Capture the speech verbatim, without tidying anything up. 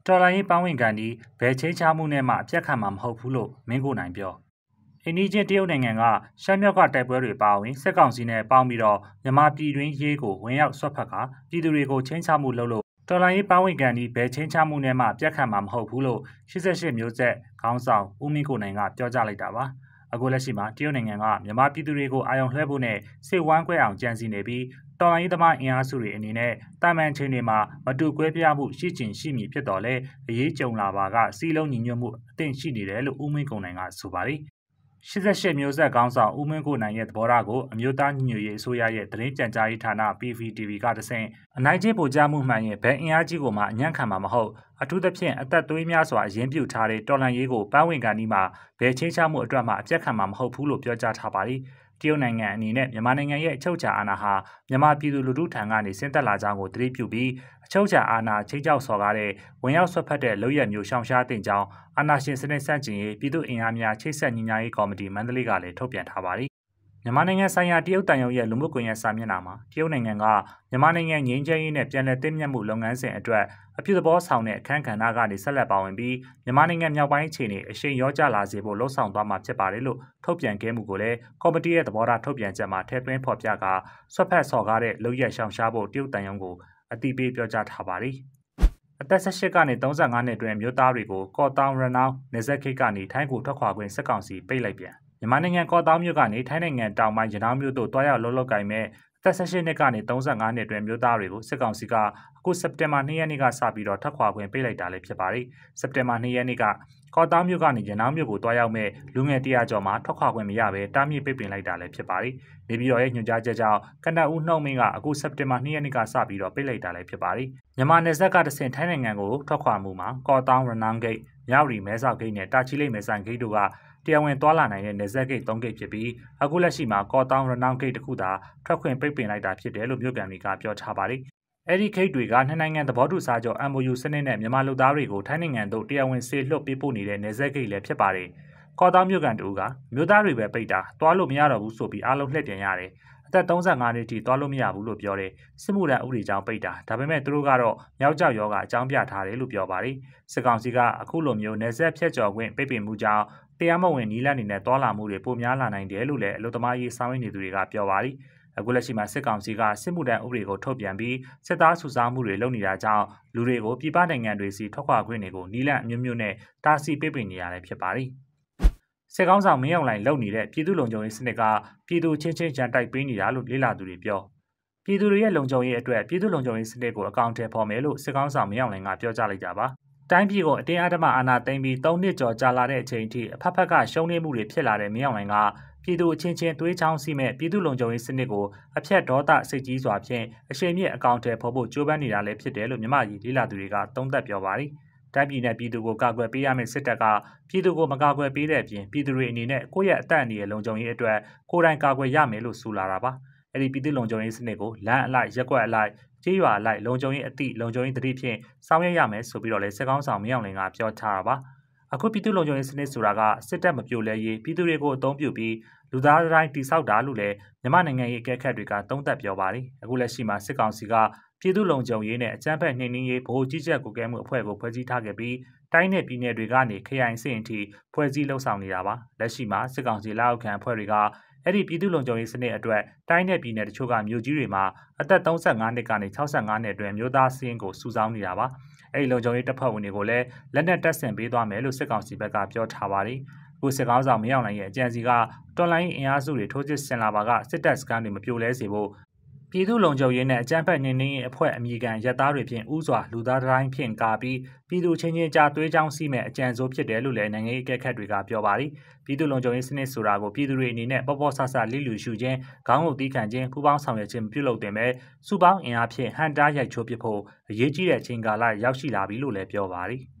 တော်လိုင်းရေးပန်းဝင်ကန်ဒီဘယ်ချင်းချမှုနဲ့မှပြက်ခံမှာမဟုတ်ဘူးလို့မင်းကိုနိုင်ပြောအိန္ဒိချင်းတရုတ်နိုင်ငံကရှမ်းမြောက်ကတိုက်ပွဲတွေပါဝင်စစ်ကောင်စီနဲ့ပေါင်းပြီးတော့မြန်မာပြည်တွင်းရေးကိုဝင်ရောက်ဆွတ်ဖက်ကပြည်သူတွေကိုချင်းချမှုလုပ်လို့တော်လိုင်းရေးပန်းဝင်ကန်ဒီဘယ်ချင်းချမှုနဲ့မှပြက်ခံမှာမဟုတ်ဘူးလို့ရှစ်ဆယ့်ရှစ်မျိုးဆက်ခေါင်းဆောင်ဦးမင်းကိုနိုင်ကပြောကြားလိုက်တာပါအခုလက်ရှိမှာတရုတ်နိုင်ငံကမြန်မာပြည်သူတွေကိုအာရုံလွှဲဖို့နဲ့စစ်ဝမ်းကွဲအောင်ကြံစည်နေပြီးတော်လိုင်းရေးသမားအင်အားစုတွေအနေနဲ့တာမန်ချင်းတွေမှာမတူကွဲပြားမှုရှိချင်ရှိမည်ဖြစ်တော်လဲအရေးကြုံလာပါကစီလုံးညီညွတ်မှုအသင့်ရှိနေတယ်လို့ဦးမင်းကိုနိုင်ကဆိုပါတယ်ရှစ်ဆယ့်ရှစ်မျိုးဆက်ခေါင်းဆောင်ဦးမင်းကိုနိုင်ရဲ့သဘောထားကိုအမျိုးသားညီညွတ်ရေးအစိုးရရဲ့သတင်းကြံကြားရေးဌာန P V T V ကတဆင့်အနိုင်ကျင့်ပို့ကြားမှုမှန်ရင်ဘယ်အင်အားကြီးကိုမှအညံ့ခံမှာမဟုတ်အထူးသဖြင့်အသက်သွေးများစွာအရင်ပြုထားတဲ့တော်လန်ရေးကိုပန်းဝင်ကန်ဒီမှာဘယ်ချင်းချမှုအတွက်မှအပြတ်ခံမှာမဟုတ်ဘူးလို့ပြောကြားထားပါတယ်တရုတ်နိုင်ငံအနေနဲ့မြန်မာနိုင်ငံရဲ့အချုပ်အခြာအာဏာဟာမြန်မာပြည်သူလူထုထံကနေဆင်းသက်လာကြောင်းကိုသတိပြုပြီးအချုပ်အခြာအာဏာချိန်ချောက်စော်ကားတဲ့ဝင်ရောက်ဆွတ်ဖက်တဲ့လုပ်ရမျိုးရှောင်ရှားတင်ကြောင်းအာဏာရှင်စနစ်ဆန့်ကျင်ရေးပြည်သူ့အင်အားများချိတ်ဆက်ညီညာရေးကော်မတီမန္တလေးကလည်းထုတ်ပြန်ထားပါတယ်မြန်မာနိုင်ငံဆိုင်ရာတရုတ်တန်ယုံရဲ့လူမှုကွန်ရက်စာမျက်နှာမှာတရုတ်နိုင်ငံကမြန်မာနိုင်ငံငြိမ်းချမ်းရေးနဲ့ပြည်내သိမ်းမြတ်မှုလုပ်ငန်းစဉ်အတွက်အပြုသဘောဆောင်တဲ့အခမ်းကဏ္ဍကနေဆက်လက်ပါဝင်ပြီးမြန်မာနိုင်ငံမြောက်ပိုင်းအခြေအနေအရှိန်ရောကြလာစေဖို့လှုံ့ဆော်သွားမှာဖြစ်ပါတယ်လို့ထုတ်ပြန်ခဲ့မှုကိုလည်းကော်မတီရဲ့သဘောထားထုတ်ပြန်ချက်မှာထည့်သွင်းဖော်ပြကာဆွတ်ဖက်စော်ကားတဲ့လုပ်ရက်ရှောင်ရှားဖို့တရုတ်တန်ယုံကိုအတိပေးပြောကြားထားပါတယ်အသက်၁၈ကနေ၃၅နှစ်အတွင်းမြို့သားတွေကိုကော့တောင်းရနောင်းနေဆက်ခိတ်ကနေထိုင်းကိုထွက်ခွာခွင့်စစ်ကောင်စီပိတ်လိုက်ပြန်မြန်မာနိုင်ငံကော့တောင်းမြို့ကနေထိုင်းနိုင်ငံတောင်ပိုင်းရနောင်းမြို့သို့တွားရောက်လှုပ်လှုပ်ကိုင်မဲ့အသက်၁၈နှစ်ကနေ၃၅နှစ်အတွင်းမြို့သားတွေကိုစစ်ကောင်စီကအခုစက်တင်ဘာ၂ရက်နေ့ကစပြီးတော့ထွက်ခွာခွင့်ပေးလိုက်တာလည်းဖြစ်ပါတယ်စက်တင်ဘာ၂ရက်နေ့ကကော့တောင်းမြို့ကနေရနောင်းမြို့ကိုတွားရောက်မဲ့လူငယ်တရာကျော်မှာထွက်ခွာခွင့်မရဘဲတားမြစ်ပိတ်ပင်လိုက်တာလည်းဖြစ်ပါတယ်နေပြည်တော်ရဲ့ညွှန်ကြားချက်ကြောင့်ကနဦးနှုံမင်းကအခုစက်တင်ဘာ၂ရက်နေ့ကစပြီးတော့ပိတ်လိုက်တာလည်းဖြစ်ပါတယ်မြန်မာနယ်စပ်ကတဆင့်ထိုင်းနိုင်ငံကိုထွက်ခွာမှုမှာကော့တောင်းရနောင်းဂိတ်မြောက်ရီမဲဆောက်ဂိတ်နဲ့တာချီလိတ်မဲဆိုင်ဂိတ်တို့ကတရားဝင်သွားလာနိုင်တဲ့နယ်စပ်ဂိတ်၃ဂိတ်ဖြစ်ပြီးအခုလက်ရှိမှာကော့တောင်းရနောင်းဂိတ်တစ်ခုသာထွက်ခွင့်ပိတ်ပင်လိုက်တာဖြစ်တယ်လို့မြို့ကန်တွေကပြောထားပါတယ်အဲ့ဒီဂိတ်တွေကနှစ်နိုင်ငံသဘောတူစာချုပ် M O U စနစ်နဲ့မြန်မာလူသားတွေကိုထိုင်းနိုင်ငံသို့တရားဝင်ဆေးလွှတ်ပေးပို့နေတဲ့နယ်စပ်ဂိတ်လည်းဖြစ်ပါတယ်ကော့တောင်းမြို့ကန်တူကမြို့သားတွေပဲပိတ်တာသွားလို့မရတော့ဘူးဆိုပြီးအားလုံးလှည့်ပြန်ရတယ်အသက်၃၅နှစ်ထိသွားလို့မရဘူးလို့ပြောတယ်စစ်မှုထမ်းဥပဒေကြောင့်ပိတ်တာဒါပေမဲ့သူတို့ကတော့မြောက်ကျောက်ရောကအကြောင်းပြထားတယ်လို့ပြောပါတယ်စစ်ကောင်စီကအခုလိုမျိုးနယ်စပ်ဖြတ်ကျော်ခွင့်ပိတ်ပင်မှုကြောင့်တရားမဝင်နီးလန်းနေတဲ့တောလာမှုတွေပိုများလာနိုင်တယ်လို့လည်းအလို့သမားရေးဆောင်ရွက်နေသူတွေကပြောပါတယ်အခုလက်ရှိမှာစစ်ကောင်စီကစစ်မှုထမ်းဥပဒေကိုထုတ်ပြန်ပြီးစစ်သားစုဆောင်းမှုတွေလုပ်နေတာကြောင့်လူတွေကိုပြည်ပနိုင်ငံတွေစီထွက်ခွာခွင့်တွေကိုနီးလန်းအမျိုးမျိုးနဲ့တားဆီးပိတ်ပင်နေရတယ်ဖြစ်ပါတယ်စစ်ကောင်ဆောင်မင်းအောင်လှိုင်လုပ်နေတဲ့ပြည်သူ့လုံခြုံရေးစနစ်ကပြည်သူချင်းချင်းကြံတိုက်ပေးနေတာလို့လေ့လာသူတွေပြောပြည်သူတွေရဲ့လုံခြုံရေးအတွက်ပြည်သူ့လုံခြုံရေးစနစ်ကိုအကောင့်ထဲပေါ်မယ်လို့စစ်ကောင်ဆောင်မင်းအောင်လှိုင်ကပြောကြားလိုက်ကြပါတိုင်းပြည်ကိုအတင်းအဓမ္မအာဏာသိမ်းပြီး၃နှစ်ကျော်ကြာလာတဲ့အချိန်အထိအဖက်ဖက်ကရှုံးနိမ့်မှုတွေဖြစ်လာတဲ့မင်းအောင်လှိုင်ကပြည်သူအချင်းချင်းသွေးချောင်းစီမဲ့ပြည်သူ့လုံခြုံရေးစနစ်ကိုအပြတ်ဒေါသစိတ်ကြီးစွာဖြင့်အရှိန်မြင့်အကောင့်ထဲပေါ်ဖို့ကြိုးပမ်းနေတာလည်းဖြစ်တယ်လို့မြမကြီးလေ့လာသူတွေကသုံးသပ်ပြောပါတယ်တိုင်းပြည်နဲ့ပြည်သူကိုကာကွယ်ပေးရမယ့်စစ်တပ်ကပြည်သူကိုမကာကွယ်ပေးတဲ့အပြင်ပြည်သူတွေအနေနဲ့ကိုယ့်ရဲ့အသက်အန္တရာယ်လုံခြုံရေးအတွက်ကိုယ်တိုင်ကာကွယ်ရမယ်လို့ဆိုလာတာပါအဲ့ဒီပြည်သူ့လုံခြုံရေးစနစ်ကိုလမ်းအလိုက်ရက်ကွက်အလိုက်ကြေးရွာအလိုက်လုံခြုံရေးအသည့်လုံခြုံရေးတတိဖြင့်ဆောင်ရွက်ရမယ်ဆိုပြီးတော့လေစစ်ကောင်းဆောင်မင်းအောင်လှိုင်ကပြောထားတာပါအခုပြည်သူ့လုံခြုံရေးစနစ်ဆိုတာကစစ်တပ်မပြိုလဲရေးပြည်သူတွေကိုအုံပြုပြီးလူသားတိုင်းတိဆောက်တာလို့လည်းမြန်မာနိုင်ငံရေးအကဲခတ်တွေကသုံးသပ်ပြောပါတယ်အခုလက်ရှိမှာစစ်ကောင်စီကပြည်သူ့လုံခြုံရေးနဲ့အကြမ်းဖက်နှိမ်နင်းရေးဗဟိုကြီးကြပ်ကွပ်ကဲမှုအဖွဲ့ကိုဖွဲ့စည်းထားခဲ့ပြီးတိုင်းနယ်ပြည်နယ်တွေကနေခရိုင်စစ်အင်တီဖွဲ့စည်းလှုပ်ဆောင်နေတာပါလက်ရှိမှာစစ်ကောင်စီလက်အောက်ခံအဖွဲ့တွေကအဲ့ဒီပြည်သူ့လုံခြုံရေးစနစ်အတွက်တိုင်းနယ်ပြည်နယ်တချို့ကမြို့ကြီးတွေမှာအသက်၃၅နှစ်ကနေ၆၅နှစ်အတွင်းမြို့သားစင်းကိုစုဆောင်းနေတာပါအဲ့ဒီလုံခြုံရေးတပ်ဖွဲ့ဝင်တွေကိုလည်းလက်နက်တပ်ဆင်ပေးသွားမယ်လို့စစ်ကောင်စီဘက်ကပြောထားပါတယ်ကိုစစ်ကောင်းဆောင်မင်းအောင်လှိုင်ရဲ့အကြံစီကတော်လိုင်းအင်အားစုတွေထိုးစစ်ဆင်လာပါကစစ်တပ်စခန်းတွေမပြိုလဲစေဖို့ပြည်သူ့လုံခြုံရေးနဲ့အကြမ်းဖက်နှိမ်နင်းရေးအဖွဲ့အမည်ခံရပ်သားတွေဖြင့်ဥစွာလူသားတိုင်းဖြင့်ကာပြီးပြည်သူချင်းချင်းကြားသွေးကြောင်းစီးမဲ့အကြံစိုးဖြစ်တယ်လို့လည်းနိုင်ငံရေးအကဲခတ်တွေကပြောပါတယ်ပြည်သူ့လုံခြုံရေးစနစ်ဆိုတာကိုပြည်သူတွေအနေနဲ့ပေါ့ပေါ့ဆဆလိလူရှုခြင်းခေါင်းကိုတီးခံခြင်းပူပေါင်းဆောင်ရွက်ခြင်းပြုလုပ်တင်မဲ့စုပေါင်းအင်အားဖြင့်ဟန်တားရိုက်ချိုးပစ်ဖို့အရေးကြီးတဲ့အချိန်ကာလရောက်ရှိလာပြီလို့လည်းပြောပါတယ်